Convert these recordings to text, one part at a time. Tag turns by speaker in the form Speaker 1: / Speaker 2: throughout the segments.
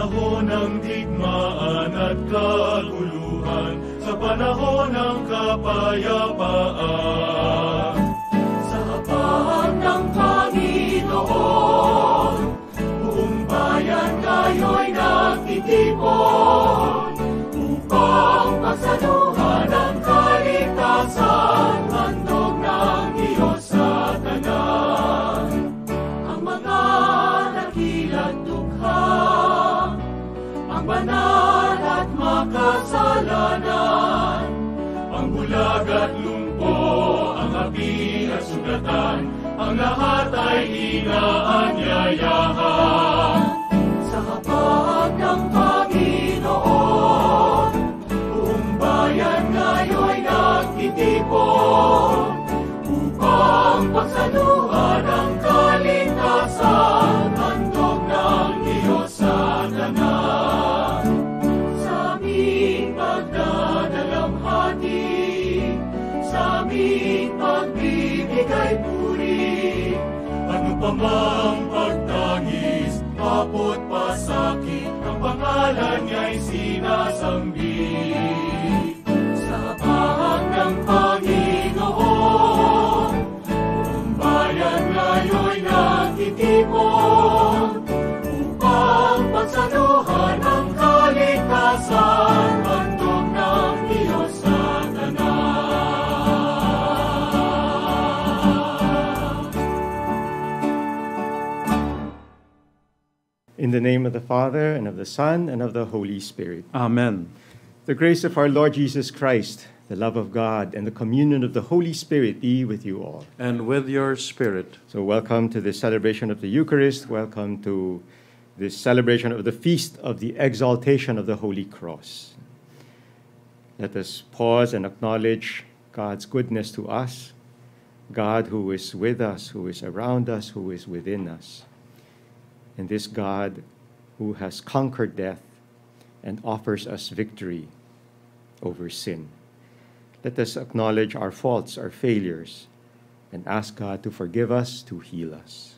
Speaker 1: panahon ng digmaan at kaguluhan, sa panahon ng kapayapaan. Sa hapag ng Panginoon, buong bayan ngayon'y nagtitipon, upang pagsaluhan ang kaligtasan, handog ng Diyos sa tanan. Ang mga dakila't dukha, ang banal at makasalanan, ang bulag at lumpo, ang api at sugatan, ang lahat ay inaanyayahan. Sa hapag ng Panginoon, buong bayan ngayon'y nagtitipon, upang pagsaluhan ang kaligtasan, handog ng Diyos sa tanan. Sa aming pagdadalamhati, sa aming pagbibigay puri, ano pa mang pagtangis, apot pasakit, ang pangalan niya'y sinasambit. Sa hapag ng Panginoon, buong bayan ngayon'y nagtitipon, upang pagsaluhan ang kaligtasan, handog ng Diyos sa tanan.
Speaker 2: In the name of the Father, and of the Son, and of the Holy Spirit.
Speaker 3: Amen.
Speaker 2: The grace of our Lord Jesus Christ, the love of God, and the communion of the Holy Spirit be with you all.
Speaker 3: And with your spirit.
Speaker 2: So welcome to this celebration of the Eucharist. Welcome to this celebration of the feast of the Exaltation of the Holy Cross. Let us pause and acknowledge God's goodness to us, God who is with us, who is around us, who is within us. And this God who has conquered death and offers us victory over sin. Let us acknowledge our faults, our failures, and ask God to forgive us, to heal us.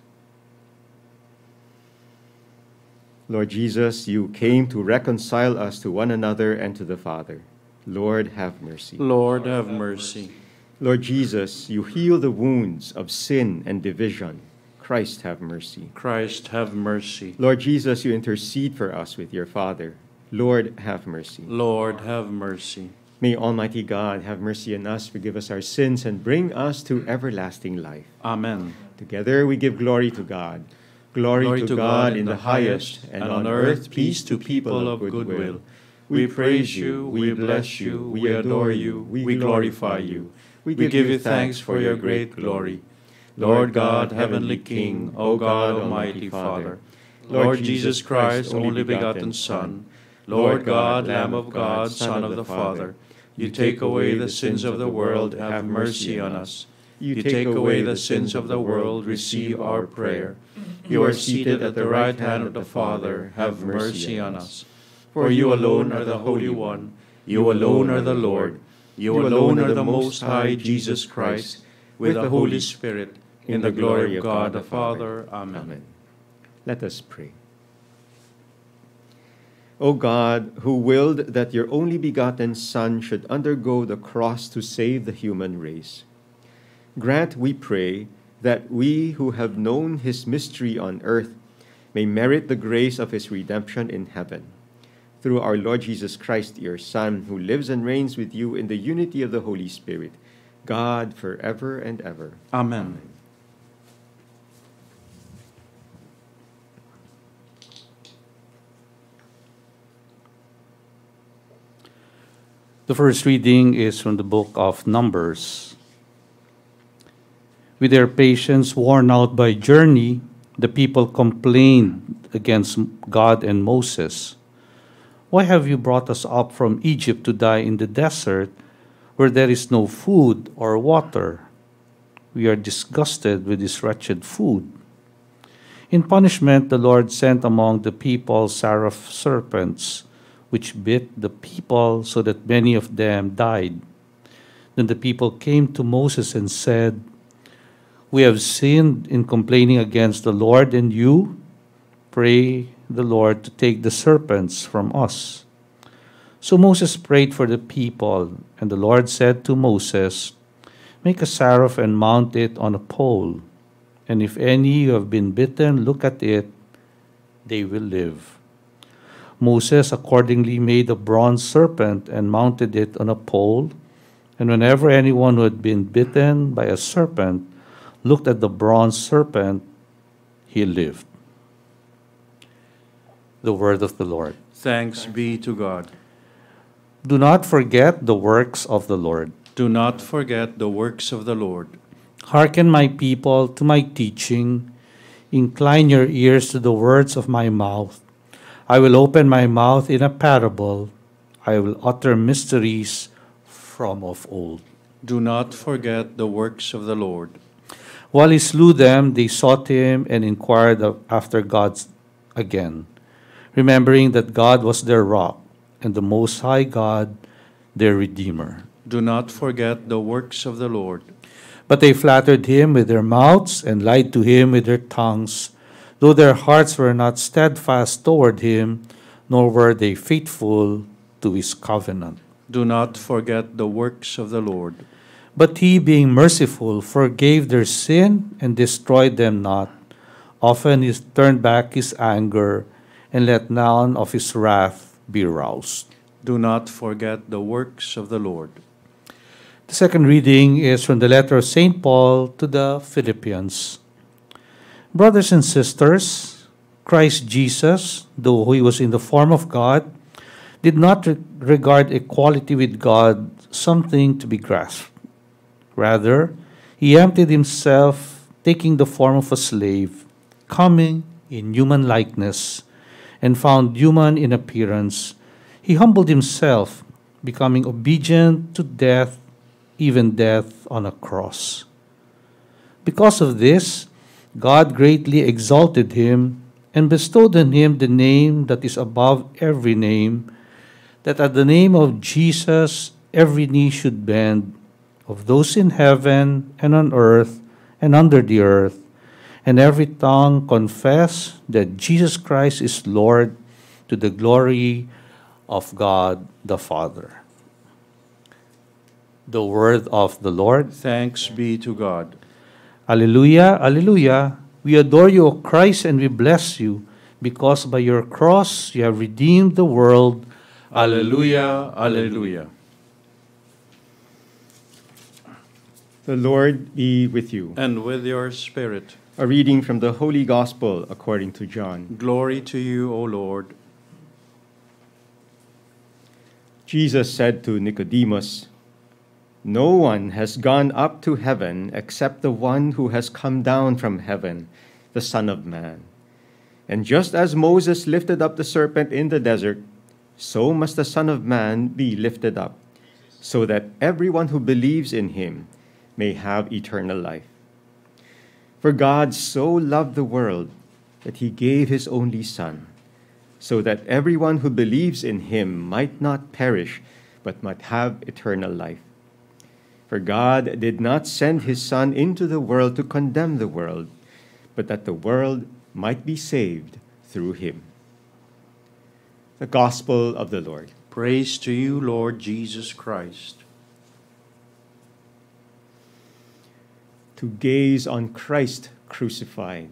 Speaker 2: Lord Jesus, you came to reconcile us to one another and to the Father. Lord, have mercy.
Speaker 3: Lord, have mercy.
Speaker 2: Lord Jesus, you heal the wounds of sin and division. Christ, have mercy.
Speaker 3: Christ, have mercy.
Speaker 2: Lord Jesus, you intercede for us with your Father. Lord, have mercy.
Speaker 3: Lord, have mercy.
Speaker 2: May Almighty God have mercy on us, forgive us our sins, and bring us to everlasting life.
Speaker 3: Amen.
Speaker 2: Together we give glory to God. Glory to God in the highest, and on earth peace to people of good will. We praise you, we bless you, we adore you, we glorify you.
Speaker 3: We give you thanks for your great glory. Lord God, heavenly King, O God, Almighty Father, Lord Jesus Christ, only begotten Son, Lord God, Lamb of God, Son of the Father, you take away the sins of the world, have mercy on us. You take away the sins of the world, receive our prayer. You are seated at the right hand of the Father, have mercy on us. For you alone are the Holy One, you alone are the Lord, you alone are the Most High Jesus Christ, with the Holy Spirit, in the glory of God the Father. Amen.
Speaker 2: Let us pray. O God, who willed that your only begotten Son should undergo the cross to save the human race, grant, we pray, that we who have known his mystery on earth may merit the grace of his redemption in heaven. Through our Lord Jesus Christ, your Son, who lives and reigns with you in the unity of the Holy Spirit, God, forever and ever.
Speaker 3: Amen. The first reading is from the book of Numbers. With their patience worn out by journey, the people complained against God and Moses. Why have you brought us up from Egypt to die in the desert where there is no food or water? We are disgusted with this wretched food. In punishment, the Lord sent among the people seraph serpents, which bit the people so that many of them died. Then the people came to Moses and said, "We have sinned in complaining against the Lord and you. Pray
Speaker 4: the Lord, to take the serpents from us." So Moses prayed for the people, and the Lord said to Moses, "Make a seraph and mount it on a pole, and if any who have been bitten look at it, they will live." Moses accordingly made a bronze serpent and mounted it on a pole, and whenever anyone who had been bitten by a serpent looked at the bronze serpent, he lived. The word of the Lord.
Speaker 3: Thanks be to God.
Speaker 4: Do not forget the works of the Lord.
Speaker 3: Do not forget the works of the Lord.
Speaker 4: Hearken, my people, to my teaching. Incline your ears to the words of my mouth. I will open my mouth in a parable. I will utter mysteries from of old.
Speaker 3: Do not forget the works of the Lord.
Speaker 4: While he slew them, they sought him and inquired after God again, remembering that God was their rock and the Most High God their Redeemer.
Speaker 3: Do not forget the works of the Lord.
Speaker 4: But they flattered him with their mouths and lied to him with their tongues, though their hearts were not steadfast toward him, nor were they faithful to his covenant.
Speaker 3: Do not forget the works of the Lord.
Speaker 4: But he, being merciful, forgave their sin and destroyed them not. Often he turned back his anger and let none of his wrath be roused.
Speaker 3: Do not forget the works of the Lord.
Speaker 4: The second reading is from the letter of St. Paul to the Philippians. Brothers and sisters, Christ Jesus, though he was in the form of God, did not regard equality with God something to be grasped. Rather, he emptied himself, taking the form of a slave, coming in human likeness, and found human in appearance. He humbled himself, becoming obedient to death, even death on a cross. Because of this, God greatly exalted him and bestowed on him the name that is above every name, that at the name of Jesus every knee should bend, of those in heaven and on earth and under the earth, and every tongue confess that Jesus Christ is Lord, to the glory of God the Father. The word of the Lord.
Speaker 3: Thanks be to God.
Speaker 4: Alleluia, alleluia. We adore you, O Christ, and we bless you, because by your cross you have redeemed the world.
Speaker 3: Alleluia, alleluia.
Speaker 2: The Lord be with you.
Speaker 3: And with your spirit.
Speaker 2: A reading from the Holy Gospel according to John.
Speaker 3: Glory to you, O Lord.
Speaker 2: Jesus said to Nicodemus, "No one has gone up to heaven except the one who has come down from heaven, the Son of Man. And just as Moses lifted up the serpent in the desert, so must the Son of Man be lifted up, so that everyone who believes in him may have eternal life. For God so loved the world that he gave his only Son, so that everyone who believes in him might not perish, but might have eternal life. For God did not send his Son into the world to condemn the world, but that the world might be saved through him." The Gospel of the Lord.
Speaker 3: Praise to you, Lord Jesus Christ.
Speaker 2: To gaze on Christ crucified.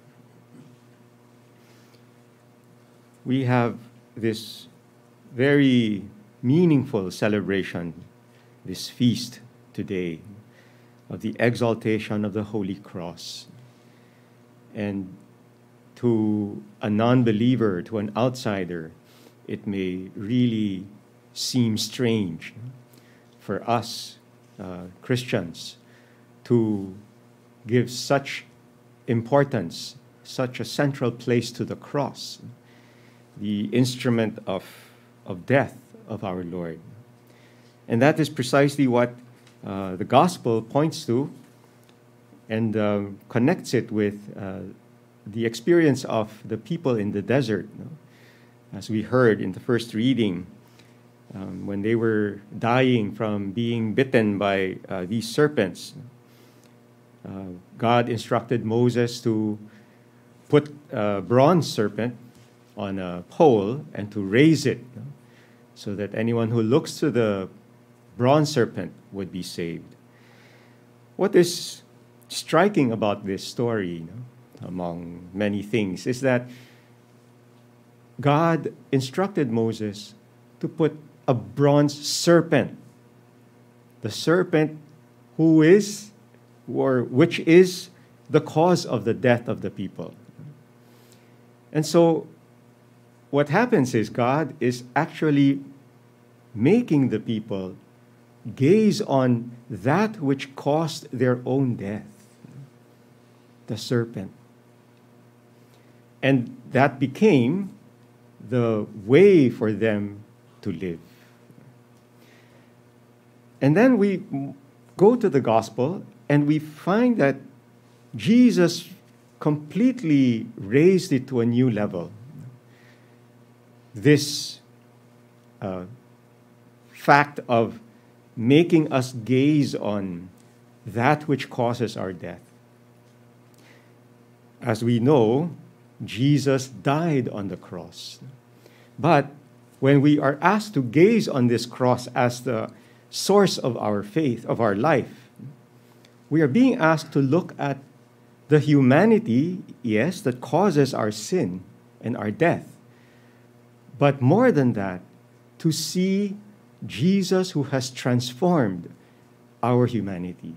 Speaker 2: We have this very meaningful celebration, this feast today of the exaltation of the Holy Cross. And to a non-believer, to an outsider, it may really seem strange for us Christians to give such importance, such a central place to the cross, the instrument of death of our Lord. And that is precisely what the gospel points to and connects it with the experience of the people in the desert. As we heard in the first reading, when they were dying from being bitten by these serpents, God instructed Moses to put a bronze serpent on a pole and to raise it, so that anyone who looks to the bronze serpent would be saved. What is striking about this story, among many things, is that God instructed Moses to put a bronze serpent, the serpent which is the cause of the death of the people. And so what happens is God is actually making the people gaze on that which caused their own death, the serpent. And that became the way for them to live. And then we go to the gospel and we find that Jesus completely raised it to a new level. This fact of making us gaze on that which causes our death. As we know, Jesus died on the cross. But when we are asked to gaze on this cross as the source of our faith, of our life, we are being asked to look at the humanity, yes, that causes our sin and our death. But more than that, to see Jesus who has transformed our humanity.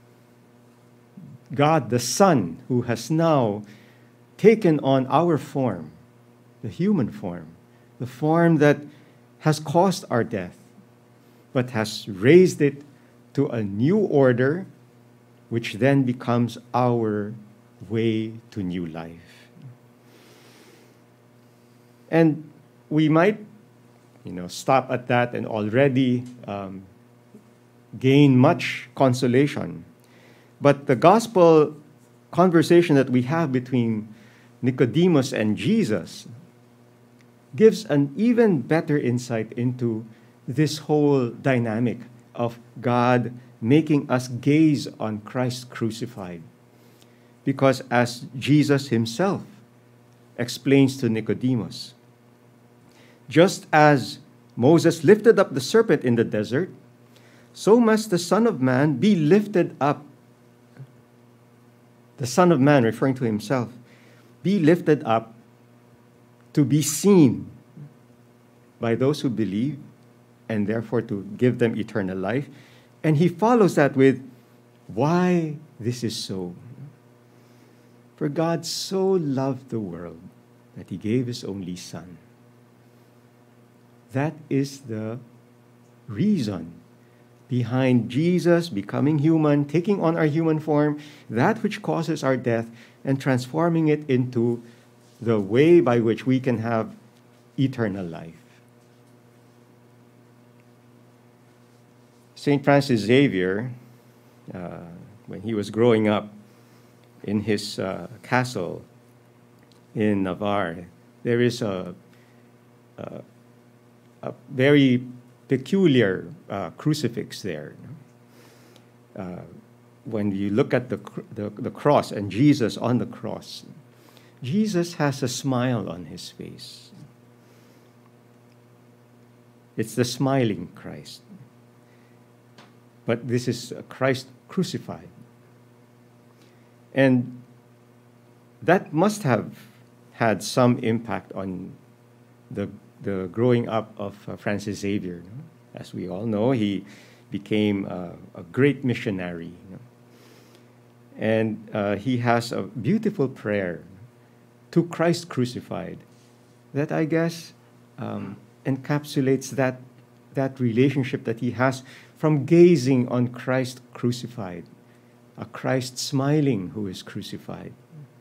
Speaker 2: God the Son who has now taken on our form, the human form, the form that has caused our death, but has raised it to a new order, which then becomes our way to new life. And we might, stop at that and already gain much consolation. But the gospel conversation that we have between Nicodemus and Jesus gives an even better insight into this whole dynamic of God making us gaze on Christ crucified. Because as Jesus himself explains to Nicodemus, just as Moses lifted up the serpent in the desert, so must the Son of Man be lifted up. The Son of Man, referring to himself, be lifted up to be seen by those who believe, and therefore to give them eternal life. And he follows that with, why this is so. For God so loved the world that he gave his only Son. That is the reason behind Jesus becoming human, taking on our human form, that which causes our death, and transforming it into the way by which we can have eternal life. St. Francis Xavier, when he was growing up in his castle in Navarre, there is a very peculiar crucifix there. When you look at the cross and Jesus on the cross, Jesus has a smile on his face. It's the smiling Christ. But this is Christ crucified. And that must have had some impact on the growing up of Francis Xavier. As we all know, he became a great missionary. And he has a beautiful prayer to Christ crucified that I guess encapsulates that relationship that he has from gazing on Christ crucified, a Christ smiling who is crucified.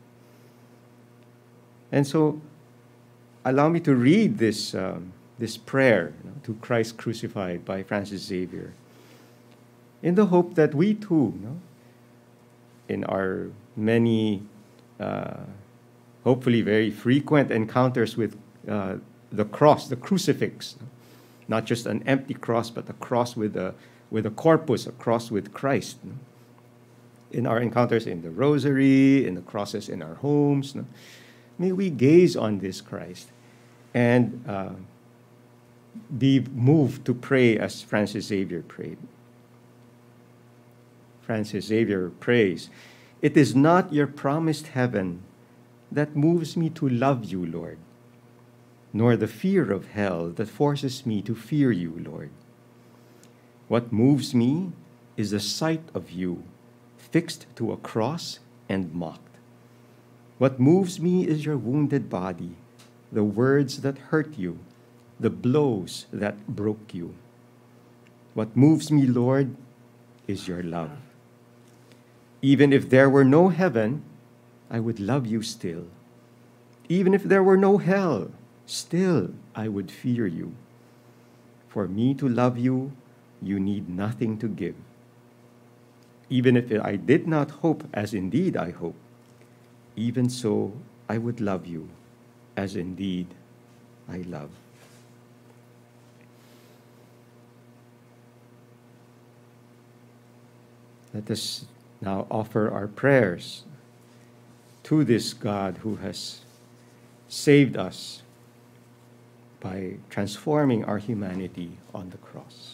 Speaker 2: And so, allow me to read this prayer to Christ crucified by Francis Xavier, in the hope that we too, in our many, hopefully very frequent encounters with the cross, the crucifix, not just an empty cross, but a cross with a corpus, a cross with Christ. In our encounters in the rosary, in the crosses in our homes, may we gaze on this Christ and be moved to pray as Francis Xavier prayed. Francis Xavier prays, "It is not your promised heaven that moves me to love you, Lord, nor the fear of hell that forces me to fear you, Lord. What moves me is the sight of you, fixed to a cross and mocked. What moves me is your wounded body, the words that hurt you, the blows that broke you. What moves me, Lord, is your love. Even if there were no heaven, I would love you still. Even if there were no hell, still I would fear you. For me to love you, you need nothing to give. Even if I did not hope as indeed I hope, even so I would love you as indeed I love." Let us now offer our prayers to this God who has saved us by transforming our humanity on the cross.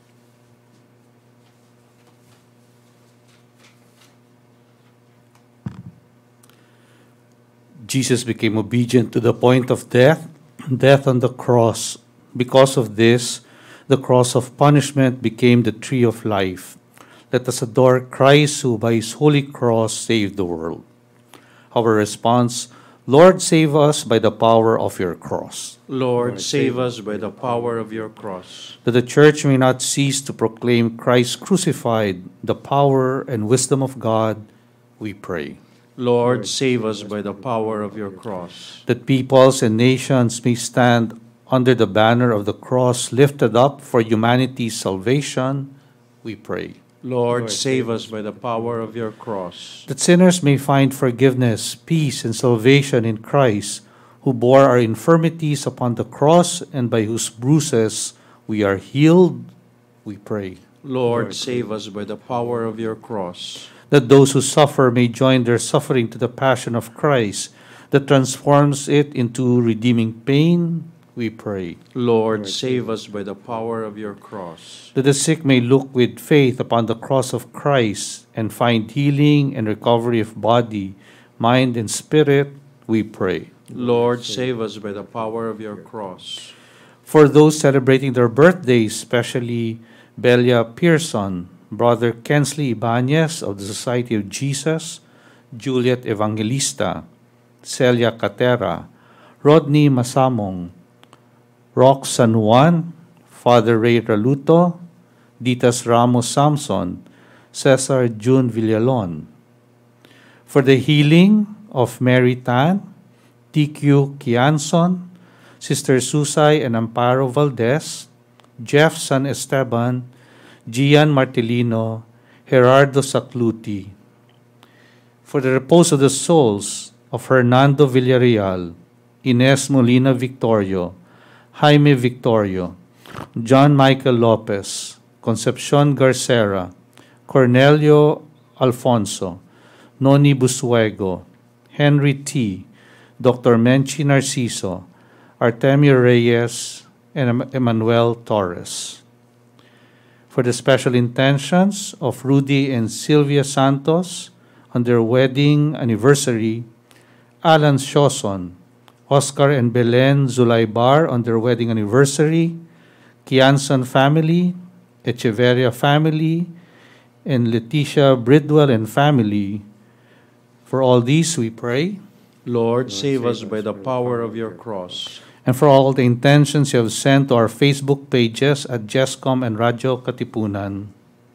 Speaker 4: Jesus became obedient to the point of death, death on the cross. Because of this, the cross of punishment became the tree of life. Let us adore Christ who by his holy cross saved the world. Our response, Lord, save us by the power of your cross.
Speaker 3: Lord, save us by the power of your cross.
Speaker 4: That the church may not cease to proclaim Christ crucified, the power and wisdom of God, we pray.
Speaker 3: Lord, save us by the power of your cross.
Speaker 4: That peoples and nations may stand under the banner of the cross lifted up for humanity's salvation, we pray.
Speaker 3: Lord, save us by the power of your cross.
Speaker 4: That sinners may find forgiveness, peace, and salvation in Christ, who bore our infirmities upon the cross and by whose bruises we are healed, we pray.
Speaker 3: Lord, save us by the power of your cross.
Speaker 4: That those who suffer may join their suffering to the passion of Christ, that transforms it into redeeming pain, we pray.
Speaker 3: Lord, save us by the power of your cross.
Speaker 4: That the sick may look with faith upon the cross of Christ and find healing and recovery of body, mind, and spirit, we pray.
Speaker 3: Lord, save us by the power of your cross.
Speaker 4: For those celebrating their birthdays, especially Belia Pearson, Brother Kensley Ibanez of the Society of Jesus, Juliet Evangelista, Celia Catera, Rodney Masamong, Rox San Juan, Father Ray Raluto, Ditas Ramos Samson, Cesar June Villalon. For the healing of Mary Tan, TQ Kianson, Sister Susay and Amparo Valdez, Jeff San Esteban, Gian Martelino, Gerardo Sacluti. For the repose of the souls of Hernando Villarreal, Ines Molina Victorio, Jaime Victorio, John Michael Lopez, Concepcion Garcera, Cornelio Alfonso, Noni Busuego, Henry T., Dr. Menchi Narciso, Artemio Reyes, and Emmanuel Torres. For the special intentions of Rudy and Sylvia Santos on their wedding anniversary, Alan Shoson, Oscar and Belen Zulaybar on their wedding anniversary, Kianson family, Echeverria family, and Leticia Bridwell and family. For all these we pray.
Speaker 3: Lord, save us by the power of your cross.
Speaker 4: And for all the intentions you have sent to our Facebook pages at Jescom and Radio Katipunan,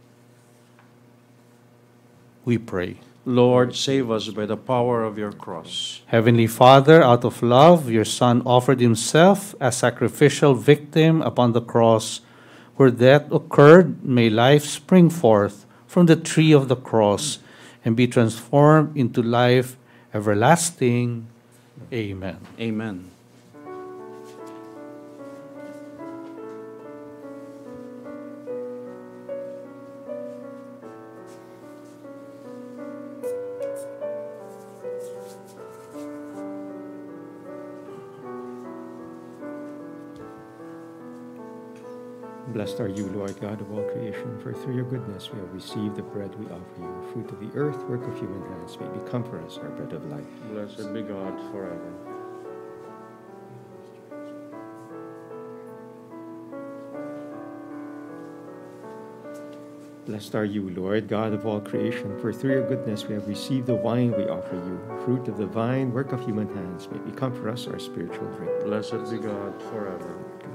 Speaker 4: we pray.
Speaker 3: Lord, save us by the power of your cross.
Speaker 4: Heavenly Father, out of love, your Son offered himself as sacrificial victim upon the cross. Where death occurred, may life spring forth from the tree of the cross and be transformed into life everlasting. Amen.
Speaker 3: Amen.
Speaker 2: Blessed are you, Lord God of all creation, for through your goodness we have received the bread we offer you, fruit of the earth, work of human hands, may become for us our bread of life.
Speaker 3: Blessed be God forever.
Speaker 2: Blessed are you, Lord God of all creation, for through your goodness we have received the wine we offer you, fruit of the vine, work of human hands, may become for us our spiritual drink.
Speaker 3: Blessed be God forever.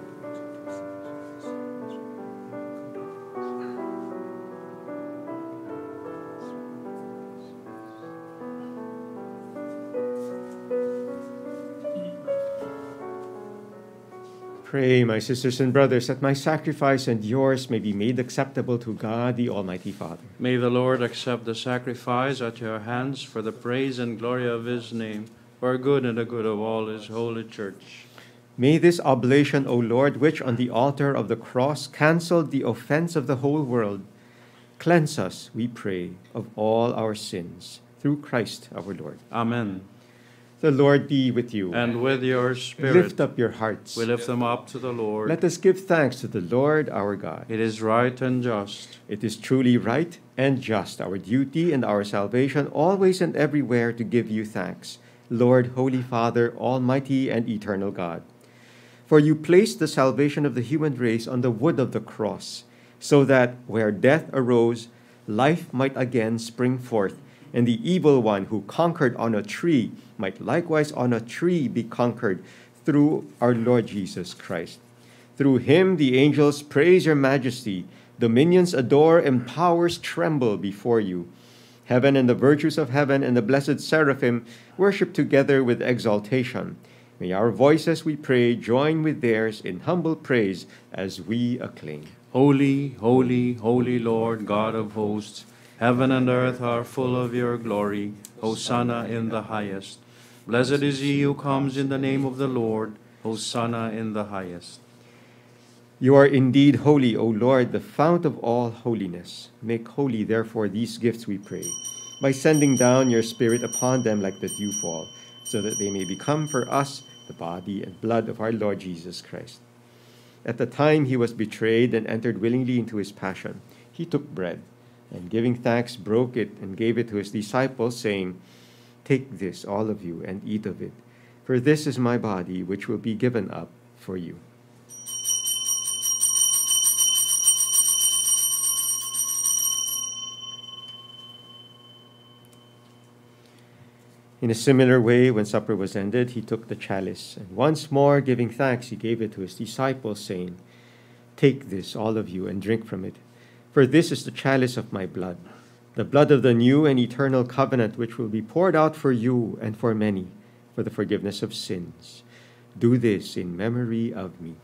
Speaker 2: Pray, my sisters and brothers, that my sacrifice and yours may be made acceptable to God, the Almighty Father.
Speaker 3: May the Lord accept the sacrifice at your hands for the praise and glory of his name, for our good and the good of all his holy church.
Speaker 2: May this oblation, O Lord, which on the altar of the cross canceled the offense of the whole world, cleanse us, we pray, of all our sins, through Christ our Lord.
Speaker 3: Amen.
Speaker 2: The Lord be with you.
Speaker 3: And with your spirit.
Speaker 2: Lift up your hearts.
Speaker 3: We lift them up to the Lord.
Speaker 2: Let us give thanks to the Lord our God.
Speaker 3: It is right and just.
Speaker 2: It is truly right and just, our duty and our salvation, always and everywhere to give you thanks, Lord, Holy Father, Almighty and eternal God. For you placed the salvation of the human race on the wood of the cross, so that where death arose, life might again spring forth, and the evil one who conquered on a tree might likewise on a tree be conquered through our Lord Jesus Christ. Through him the angels praise your majesty, dominions adore, and powers tremble before you. Heaven and the virtues of heaven and the blessed seraphim worship together with exaltation. May our voices, we pray, join with theirs in humble praise as we acclaim.
Speaker 3: Holy, holy, holy Lord, God of hosts, heaven and earth are full of your glory. Hosanna in the highest. Blessed is he who comes in the name of the Lord. Hosanna in the highest.
Speaker 2: You are indeed holy, O Lord, the fount of all holiness. Make holy, therefore, these gifts, we pray, by sending down your Spirit upon them like the dewfall, so that they may become for us the body and blood of our Lord Jesus Christ. At the time he was betrayed and entered willingly into his passion, he took bread, and giving thanks, broke it and gave it to his disciples, saying, "Take this, all of you, and eat of it, for this is my body, which will be given up for you." In a similar way, when supper was ended, he took the chalice, and once more giving thanks, he gave it to his disciples, saying, "Take this, all of you, and drink from it, for this is the chalice of my blood, the blood of the new and eternal covenant, which will be poured out for you and for many, for the forgiveness of sins. Do this in memory of me."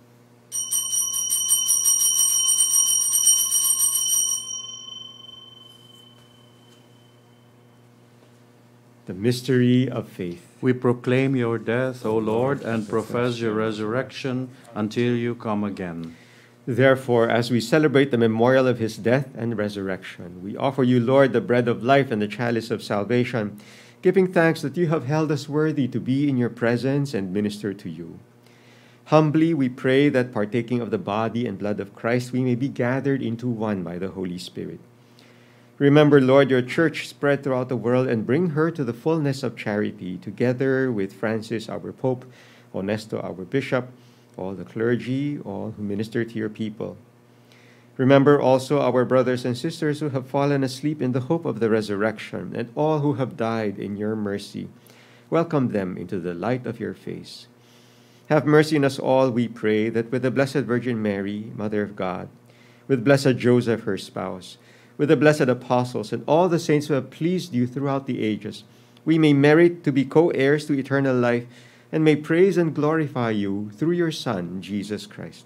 Speaker 2: The mystery of faith.
Speaker 3: We proclaim your death, O Lord, and profess your resurrection until you come again.
Speaker 2: Therefore, as we celebrate the memorial of his death and resurrection, we offer you, Lord, the bread of life and the chalice of salvation, giving thanks that you have held us worthy to be in your presence and minister to you. Humbly we pray that, partaking of the body and blood of Christ, we may be gathered into one by the Holy Spirit. Remember, Lord, your church spread throughout the world and bring her to the fullness of charity, together with Francis, our Pope, Honesto, our Bishop, all the clergy, all who minister to your people. Remember also our brothers and sisters who have fallen asleep in the hope of the resurrection, and all who have died in your mercy. Welcome them into the light of your face. Have mercy on us all, we pray, that with the Blessed Virgin Mary, Mother of God, with Blessed Joseph, her spouse, with the blessed apostles and all the saints who have pleased you throughout the ages, we may merit to be co-heirs to eternal life and may praise and glorify you through your Son, Jesus Christ.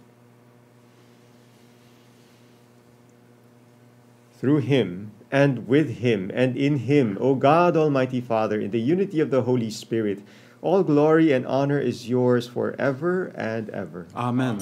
Speaker 2: Through him, and with him, and in him, O God, Almighty Father, in the unity of the Holy Spirit, all glory and honor is yours forever and ever.
Speaker 3: Amen.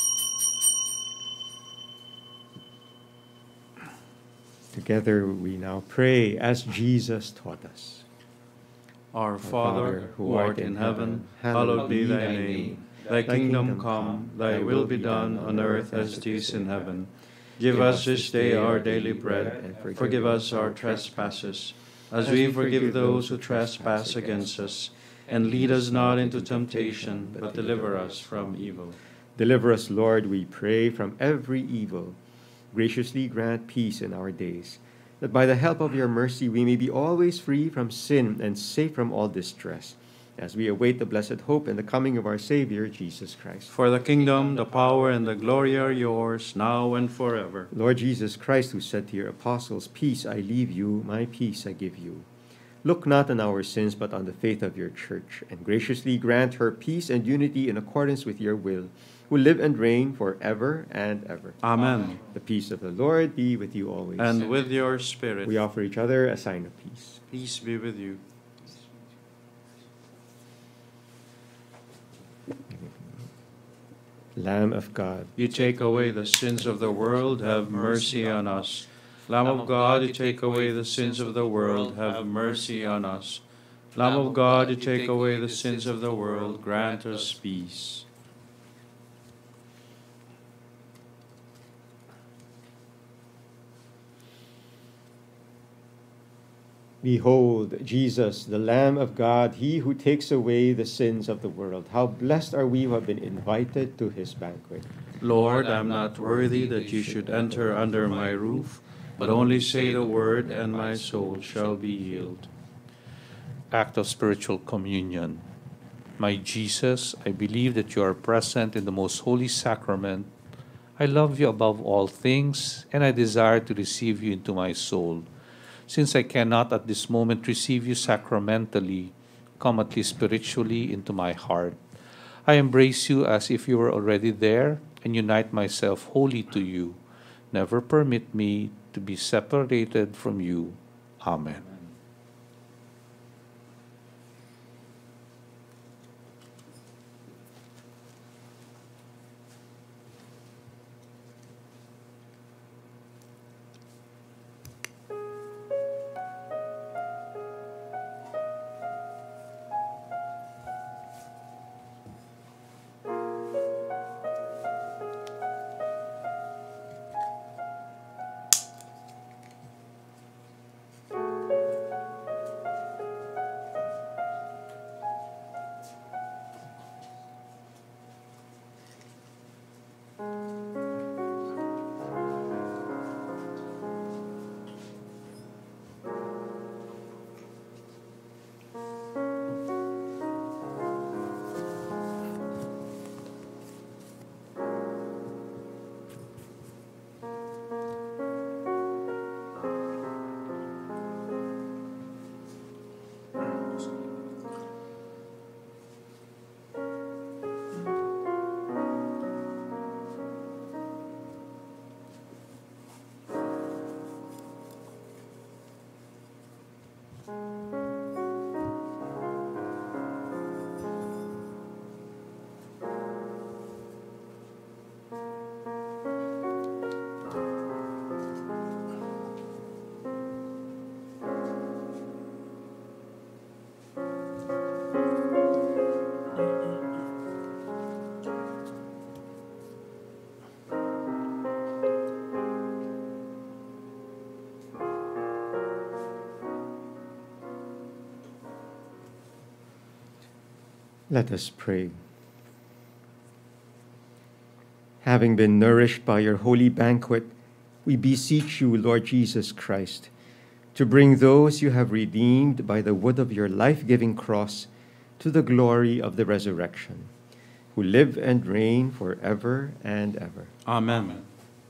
Speaker 2: Together we now pray as Jesus taught us.
Speaker 3: Our Father, who art in heaven, hallowed be thy name. Thy kingdom come, thy will be done on earth as it is in heaven. Give us this day our daily bread, and forgive us our trespasses, as we forgive those who trespass against us. And lead us not into temptation, but deliver us from evil.
Speaker 2: Deliver us, Lord, we pray, from every evil. Graciously grant peace in our days, that by the help of your mercy we may be always free from sin and safe from all distress, as we await the blessed hope and the coming of our Savior, Jesus Christ.
Speaker 3: For the kingdom, the power, and the glory are yours, now and forever.
Speaker 2: Lord Jesus Christ, who said to your apostles, "Peace I leave you, my peace I give you," look not on our sins, but on the faith of your church, and graciously grant her peace and unity in accordance with your will, who live and reign forever and ever.
Speaker 3: Amen.
Speaker 2: The peace of the Lord be with you always.
Speaker 3: And with your spirit.
Speaker 2: We offer each other a sign of peace.
Speaker 3: Peace be with you.
Speaker 2: Lamb of God,
Speaker 3: You take away the sins of the world, have mercy on us. Lamb of God, you take away the sins of the world, have mercy on us. Lamb of God, you take away the sins of the world, grant us peace.
Speaker 2: behold, Jesus, the Lamb of God, he who takes away the sins of the world. How blessed are we who have been invited to his banquet.
Speaker 3: Lord, I am not worthy that you should enter under my roof, but only say the word, and my soul shall be healed.
Speaker 4: Act of spiritual communion. My Jesus, I believe that you are present in the most holy sacrament. I love you above all things, and I desire to receive you into my soul. Since I cannot at this moment receive you sacramentally, come at least spiritually into my heart. I embrace you as if you were already there, and unite myself wholly to you. Never permit me to be separated from you. Amen.
Speaker 2: Let us pray. Having been nourished by your holy banquet, we beseech you, Lord Jesus Christ, to bring those you have redeemed by the wood of your life-giving cross to the glory of the resurrection, who live and reign forever and ever.
Speaker 3: Amen.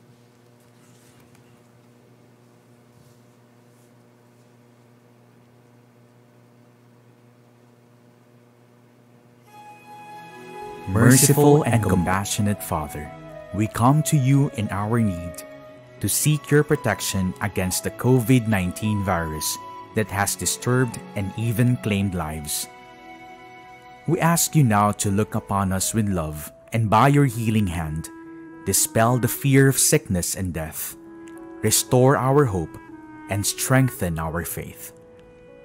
Speaker 5: Merciful and compassionate Father, we come to you in our need to seek your protection against the COVID-19 virus that has disturbed and even claimed lives. We ask you now to look upon us with love and by your healing hand, dispel the fear of sickness and death, restore our hope, and strengthen our faith.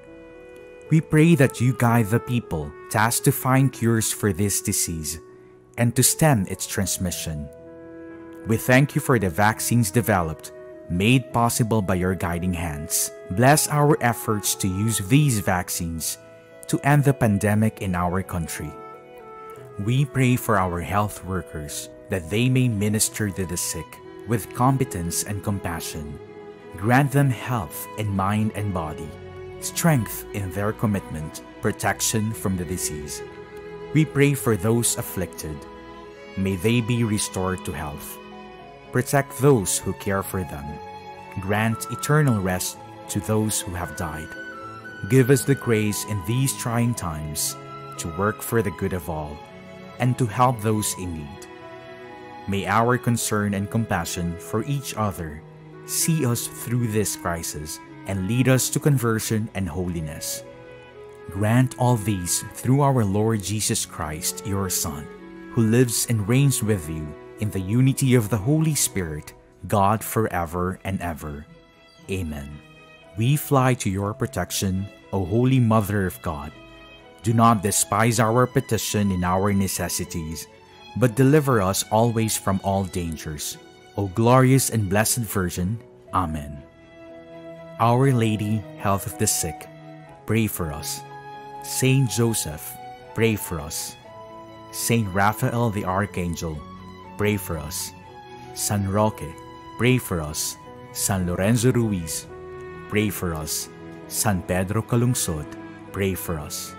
Speaker 5: We pray that you guide the people tasked to find cures for this disease and to stem its transmission. We thank you for the vaccines developed, made possible by your guiding hands. Bless our efforts to use these vaccines to end the pandemic in our country. We pray for our health workers that they may minister to the sick with competence and compassion. Grant them health in mind and body, strength in their commitment, protection from the disease. We pray for those afflicted. May they be restored to health. Protect those who care for them. Grant eternal rest to those who have died. Give us the grace in these trying times to work for the good of all and to help those in need. May our concern and compassion for each other see us through this crisis and lead us to conversion and holiness. Grant all these through our Lord Jesus Christ, your Son, who lives and reigns with you in the unity of the Holy Spirit, God forever and ever. Amen. We fly to your protection, O Holy Mother of God. Do not despise our petition in our necessities, but deliver us always from all dangers. O glorious and blessed Virgin. Amen. Our Lady, health of the sick, pray for us. Saint Joseph, pray for us. Saint Raphael the Archangel, pray for us. San Roque, pray for us. San Lorenzo Ruiz, pray for us. San Pedro Calungsod, pray for us.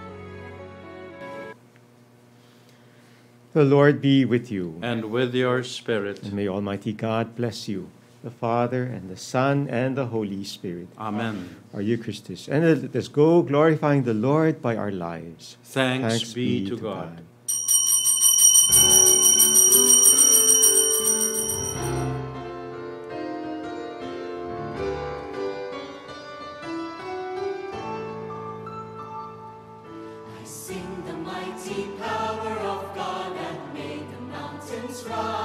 Speaker 2: The Lord be with you.
Speaker 3: And with your spirit.
Speaker 2: And may Almighty God bless you, the Father, and the Son, and the Holy Spirit.
Speaker 3: Amen.
Speaker 2: Are you Christus? And let us go glorifying the Lord by our lives.
Speaker 3: Thanks be to God.
Speaker 1: Sing the mighty power of God that made the mountains rise.